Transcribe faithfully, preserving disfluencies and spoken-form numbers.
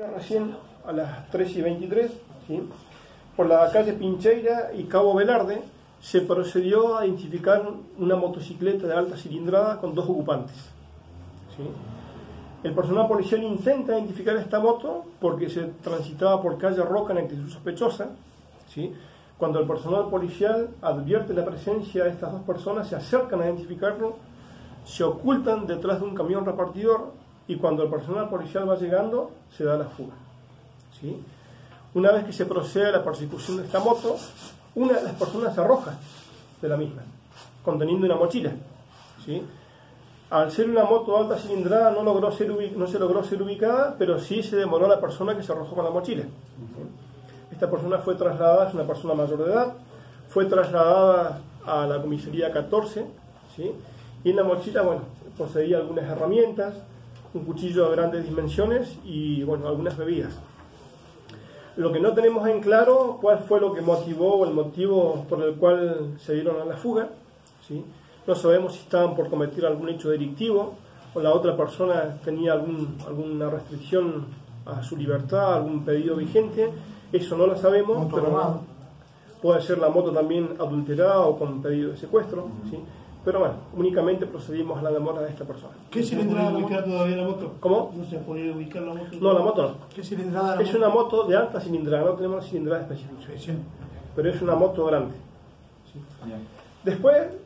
Recién a las tres y veintitrés, ¿sí? Por la calle Pincheira y Cabo Velarde se procedió a identificar una motocicleta de alta cilindrada con dos ocupantes, ¿sí? El personal policial intenta identificar esta moto porque se transitaba por calle Roca en actitud sospechosa, ¿sí? Cuando el personal policial advierte la presencia de estas dos personas, se acercan a identificarlo, se ocultan detrás de un camión repartidor y cuando el personal policial va llegando, se da la fuga, ¿sí? Una vez que se procede a la persecución de esta moto, una de las personas se arroja de la misma, conteniendo una mochila, ¿sí? Al ser una moto de alta cilindrada no, logró ser no se logró ser ubicada, pero sí se demoró la persona que se arrojó con la mochila, ¿sí? Esta persona fue trasladada, es una persona mayor de edad, fue trasladada a la comisaría catorce, ¿sí? Y en la mochila, bueno, poseía algunas herramientas, un cuchillo de grandes dimensiones y, bueno, algunas bebidas. Lo que no tenemos en claro cuál fue lo que motivó o el motivo por el cual se dieron a la fuga, ¿sí? No sabemos si estaban por cometer algún hecho delictivo o la otra persona tenía algún, alguna restricción a su libertad, algún pedido vigente. Eso no lo sabemos, moto pero robado. Puede ser la moto también adulterada o con pedido de secuestro, uh-huh. ¿Sí? Pero bueno, únicamente procedimos a la demora de esta persona. ¿Qué cilindrada la ubicar todavía la moto? ¿Cómo? ¿No se puede ubicar la moto? No, la moto no. ¿Qué cilindrada la es moto? una moto de alta cilindrada, no tenemos cilindrada específica. Sí, sí. Pero es una moto grande, ¿sí? Yeah. Después